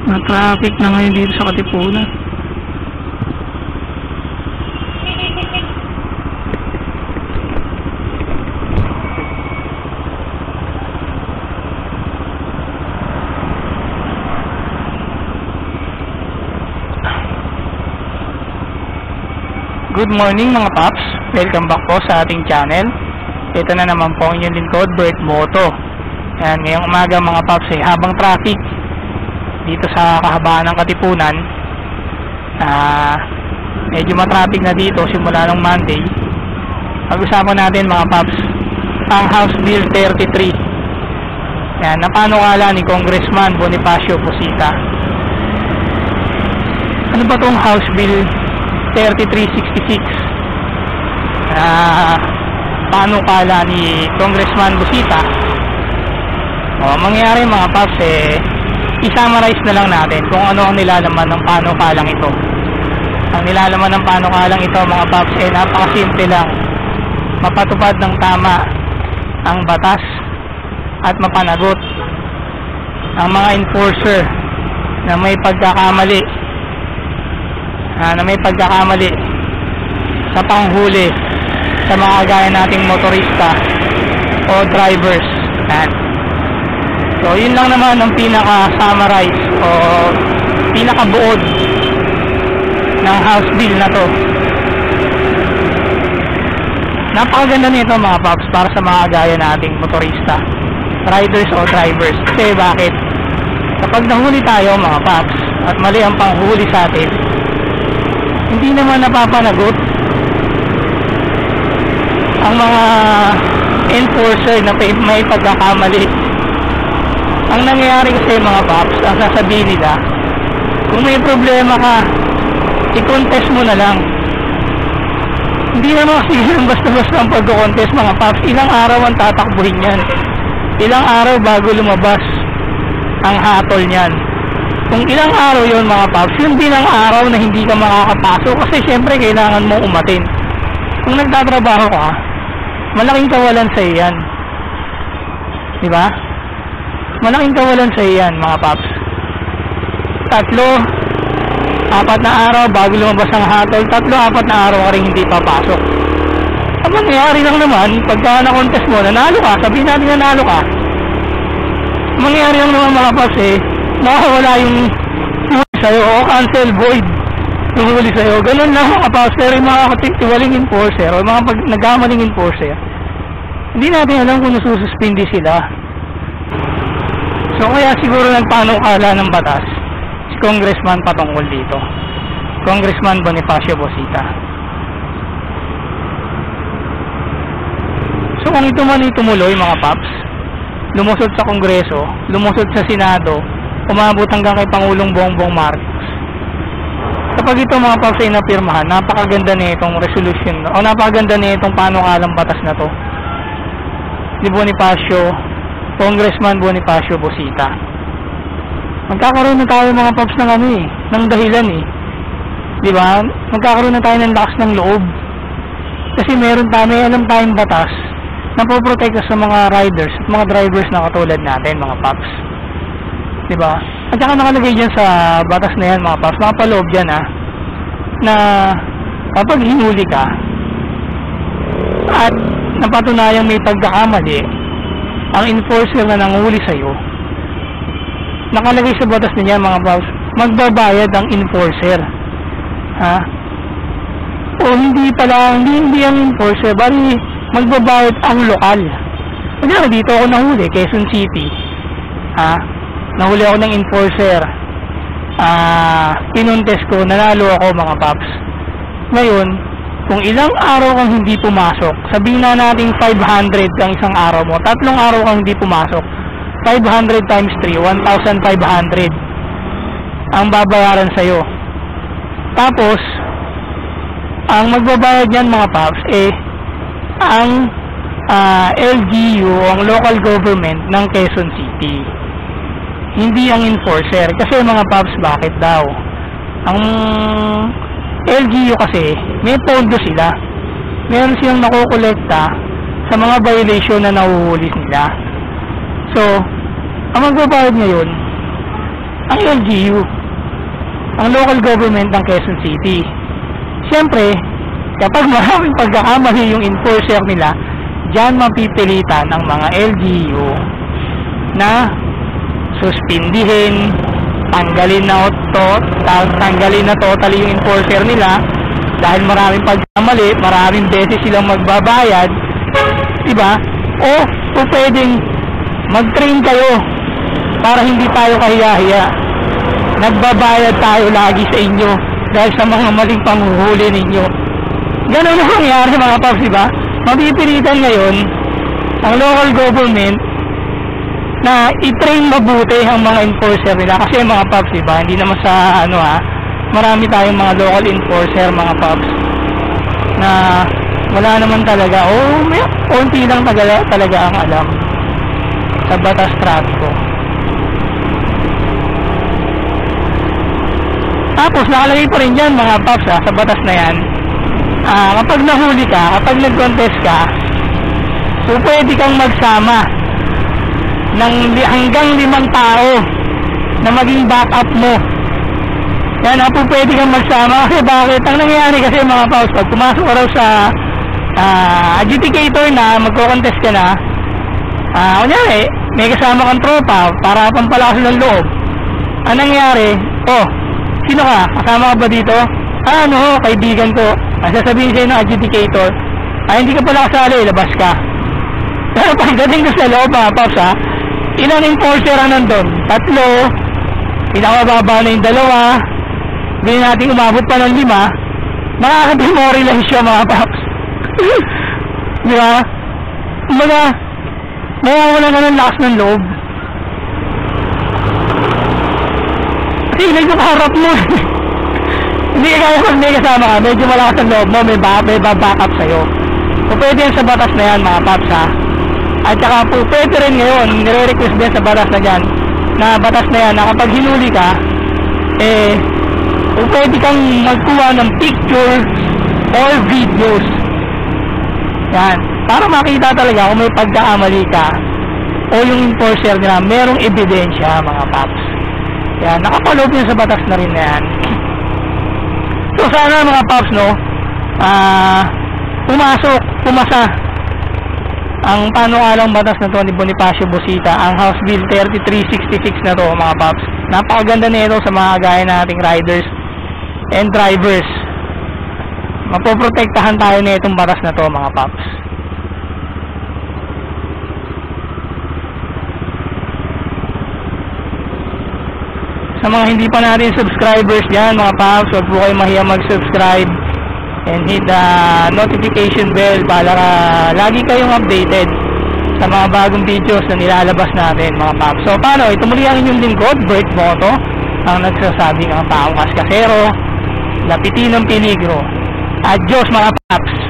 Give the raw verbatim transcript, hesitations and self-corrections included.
Na traffic na ngayon dito sa Katipunan. Good morning mga paps, welcome back po sa ating channel. Ito na naman po ang inyong lingkod, Bert Moto. Ayan, ngayong umaga mga paps ay habang traffic dito sa kahabaan ng Katipunan, uh, medyo matraffic na dito simula ng Monday. Pag-usapan natin mga paps ang House Bill thirty-three. Ayan, napanukala ni Congressman Bonifacio Busita. Ano ba tong House Bill thirty-three sixty-six? Uh, panukala ni Congressman Busita. O, mangyayari mga paps, eh, i-summarize na lang natin kung ano ang nilalaman ng panukalang ito. Ang nilalaman ng panukalang ito mga paps, eh, napakasimple lang. Mapatupad ng tama ang batas at mapanagot ang mga enforcer na may pagkakamali uh, na may pagkakamali sa panghuli sa mga gaya nating motorista o drivers. Yan. So yun lang naman ang pinaka-summarize o pinaka-buod ng House Bill na to. Napakaganda nito mga paps para sa mga gaya nating motorista, riders o drivers. Kasi bakit? Kapag nahuli tayo mga paps at mali ang panghuli sa atin, hindi naman napapanagot ang mga enforcer na may pagkakamali. Ang nangyayari kasi mga paps, ang sasabihin nila, kung may problema ka, i-contest mo na lang. Hindi naman kasi basta-basta ang pag-contest mga paps. Ilang araw ang tatakbuhin yan, ilang araw bago lumabas ang hatol niyan. Kung ilang araw yon mga paps, yun din ang araw na hindi ka makakapasok kasi syempre kailangan mo umatin. Kung nagtatrabaho ka, malaking kawalan sa iyan, di ba? Malaking kawalan sa iyan mga paps. Tatlo, apat na araw bago lumabas ang hatol, tatlo, apat na araw ka rin hindi papasok. Ang mangyayari lang naman, pagka na-contest mo, nanalo ka, sabihin natin nanalo ka, mangyayari lang naman mga paps eh, nakawala yung huli sa'yo o cancel, void yung huli sa'yo. Ganun lang mga paps. Pero yung mga katiwaling enforcer o mga pag nagkamaling enforcer, hindi natin alam kung nasususpindi sila. So kaya siguro nagpanukala ng batas si Congressman patungkol dito, Congressman Bonifacio Busita. So kung ito man itumuloy mga paps, lumusod sa Kongreso, lumusod sa Senado, umabot hanggang kay Pangulong Bongbong Marcos, kapag ito mga paps ay napirmahan, napakaganda na itong resolution o napakaganda na itong panukalang batas na to ni Bonifacio, Congressman Bonifacio Busita. Magkakaroon na tayo mga paps ng ano eh, ng dahilan eh, di ba? Magkakaroon na tayo ng lakas ng loob kasi meron tayo, may alam tayong batas na poprotekta sa mga riders at mga drivers na katulad natin mga paps, di ba? At saka nakalagay dyan sa batas na yan mga paps, makapaloob dyan ha, na kapag hinuli ka at napatunayang may pagkakamali ang enforcer na nanghuli sa'yo, nakalagay sa batas na yan mga paps, magbabayad ang enforcer ha, o hindi pala, hindi, hindi ang enforcer, bali magbabayad ang lokal. Kaya dito ako nahuli, Quezon City ha, nahuli ako ng enforcer, ah, pinuntes ko, nanalo ako mga paps. Ngayon, kung ilang araw kang hindi pumasok, sabihin na natin five hundred ang isang araw mo, tatlong araw kang hindi pumasok, five hundred times three, one thousand five hundred ang babayaran sa'yo. Tapos ang magbabayad niyan mga paps eh ang uh, L G U, ang local government ng Quezon City, hindi ang enforcer. Kasi mga paps, bakit daw? Ang L G U kasi may pondo sila, meron silang nakukolekta sa mga violation na nahuhuli nila. So ang magbabayad ngayon ang L G U, ang local government ng Quezon City. Siyempre, kapag maraming pagkakamali yung enforcer nila, dyan mapipilitan ng mga L G U na suspindihin, tanggalin na to, tanggalin na totally yung enforcer nila dahil maraming pagkamali, maraming beses silang magbabayad, diba? O, o pwedeng mag-train kayo para hindi tayo kahiya-hiya. Nagbabayad tayo lagi sa inyo dahil sa mga maling panghuhuli ninyo. Ganun na nangyari mga paps, diba? Mapipilitan ngayon ang local government na i-train mabuti ang mga enforcer nila. Kasi mga paps, diba? Hindi naman sa ano ha, marami tayong mga local enforcer mga paps na wala naman talaga o oh, may konti lang talaga, talaga ang alam sa batas trapiko. Tapos nakalagay pa rin dyan mga paps ha, sa batas na yan, ah, kapag nahuli ka, kapag nag-contest ka, so pwede kang magsama ng li hanggang limang tao na maging backup mo. Yan, po pwede kang magsama. Kasi bakit? Ang nangyayari kasi mga paps, pag pumasok ka raw sa uh, adjudicator na, magko-contest ka na, uh, kunyari, may kasama kang tropa para pampalakas ng loob. Ang nangyayari, oh, sino ka? Kasama ka ba dito? Ah, ano, kaibigan ko. Ang sasabihin sa'yo ng adjudicator, ah, hindi ka pala kasali, labas ka. Pero pagdating ko sa loob mga paps ha, ilang enforcer ang nandun? Tatlo, pinakababa na yung dalawa, hindi natin umabot pa ng lima, makaka-demoralize siya mga paps. Di ba? Kumbaga, mawawalan ka ng lakas ng loob. Kasi nagkakarap mo. Hindi kaya pag may kasama ka, medyo malakas ang loob mo, may, ba may babackup sa'yo. So pwede yan sa batas na yan mga paps ha. At saka po pwede rin ngayon, nire-request din sa batas na yan, na batas na yan, na kapag hinuli ka, eh, o pwede kang magkuha ng pictures or videos. Yan. Para makita talaga kung may pagkakamali ka o yung enforcer nila, merong ebidensya mga paps. Yan. Nakapaloob yun sa batas na rin na yan. So sana mga paps, no, ah, pumasok, pumasa ang panukalang batas na to ni Bonifacio Busita, ang House Bill thirty-three sixty-six na to mga paps. Napakaganda nito sa mga gaya nating riders and drivers. Mapoprotektahan tayo na itong batas na to mga paps. Sa mga hindi pa natin subscribers dyan mga paps, huwag po kayo mahiya mag-subscribe and hit the notification bell para lagi kayong updated sa mga bagong videos na nilalabas natin mga paps. So paano, ito muli ang inyong lingkod, Bert Moto, ang nagsasabing ang taong kaskasero, lapitin ng pinigro. Adios mga paps.